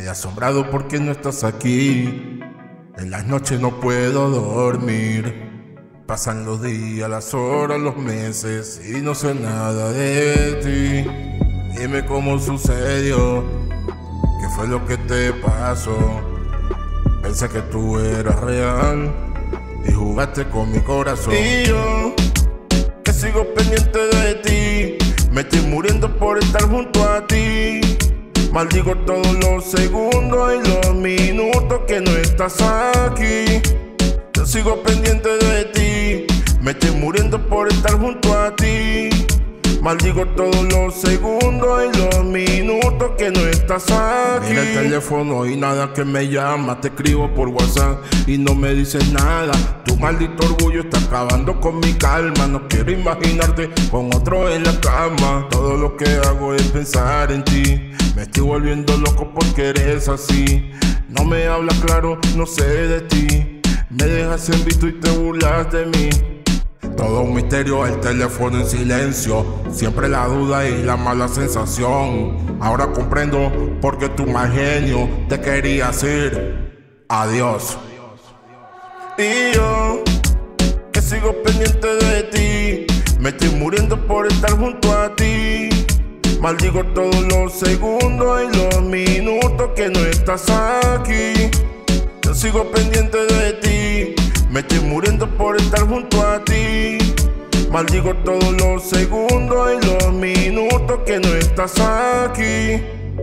asombrado porque no estás aquí. En las noches no puedo dormir. Pasan los días, las horas, los meses y no sé nada de ti. Dime cómo sucedió, qué fue lo que te pasó. Pensé que tú eras real y jugaste con mi corazón. Y yo, que sigo pendiente de ti, me estoy muriendo por estar junto a ti. Maldigo todos los segundos y los minutos que no estás aquí. Yo sigo pendiente de ti, me estoy muriendo por estar junto a ti. Maldigo todos los segundos y los minutos que no estás aquí. Mira el teléfono y nada que me llama. Te escribo por WhatsApp y no me dices nada. Tu maldito orgullo está acabando con mi calma. No quiero imaginarte con otro en la cama. Todo lo que hago es pensar en ti. Me estoy volviendo loco porque eres así. No me hablas claro, no sé de ti. Me dejas en visto y te burlas de mí. Todo un misterio, el teléfono en silencio. Siempre la duda y la mala sensación. Ahora comprendo por qué tu mal genio te quería decir adiós. Y yo, que sigo pendiente de ti, me estoy muriendo por estar junto a ti. Maldigo todos los segundos y los minutos que no estás aquí. Yo sigo pendiente de ti, me estoy muriendo por estar junto a ti. Maldigo todos los segundos y los minutos que no estás aquí.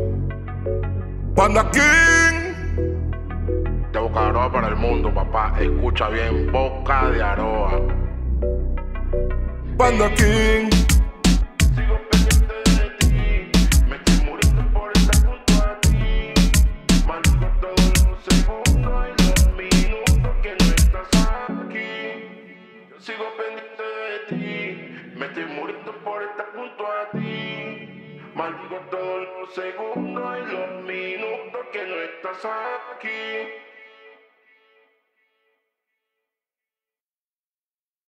Panda King, de Boca de Aroa para el mundo, papá. Escucha bien, Boca de Aroa. Panda King. Sigo pendiente de ti, me estoy muriendo por estar junto a ti. Maldigo todos los segundos y los minutos que no estás aquí. Yo sigo pendiente de ti, me estoy muriendo por estar junto a ti. Maldigo todos los segundos y los minutos que no estás aquí.